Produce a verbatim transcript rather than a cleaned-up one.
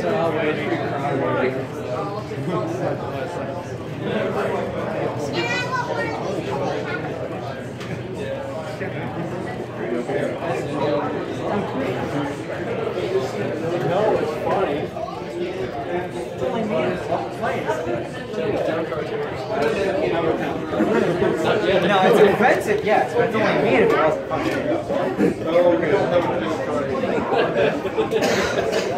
No, it's offensive, yes, but it's only mean if it wasn't funny.